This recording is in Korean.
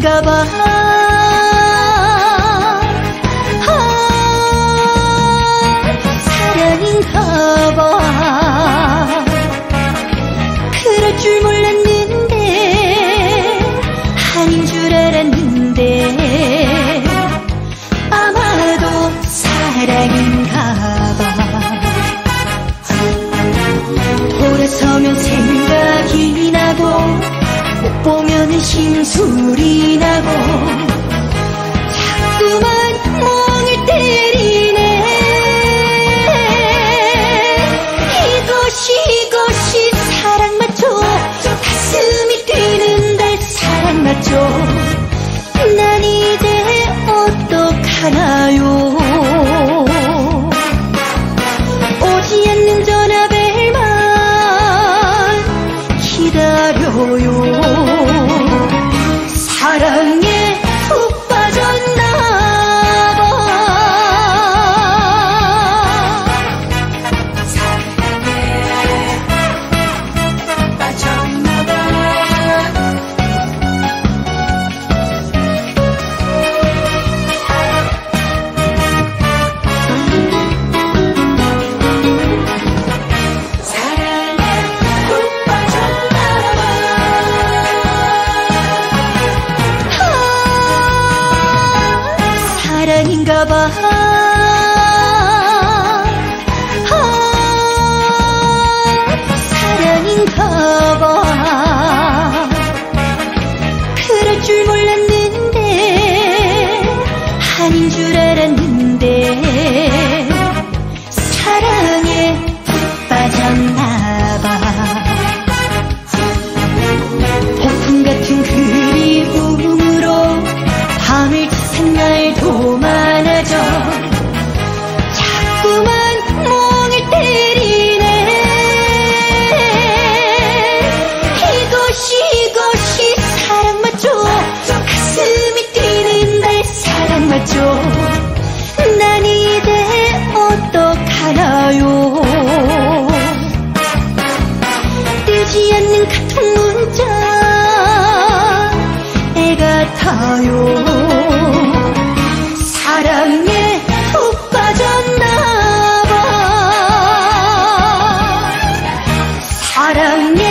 사랑인가 봐. 사랑인가 봐. 그럴 줄 몰랐는데, 아닌 줄 알았는데, 아마도 사랑인가 봐. 돌아서면 생각이 나고, 못 보면은 심술이 나고, 자꾸만 멍을 때리네. 이것이 사랑 맞죠? 가슴이 뛰는 달 사랑 맞죠? 난 이제 어떡하나요? 오지 않는 전화벨만 기다려요. 사랑에 푹 빠졌나 봐. 사랑에 빠졌나 봐. 사랑에 푹 빠졌나 봐. 사랑인가 봐. 사랑인가 봐. 그럴 줄 몰랐는데, 아닌 줄 알았는데, 사랑에 푹 빠졌나 봐. 폭풍 같은 그리움으로 밤을 새는 날도 많아져. 자꾸만 멍을 때리네. 이것이 사랑 맞죠? 가슴이 뛰는 날 사랑 맞죠? 난 이제 어떡하나요? 뜨지 않는 카톡 문자 애 같아요. 사랑에 푹 빠졌나 봐. 사랑에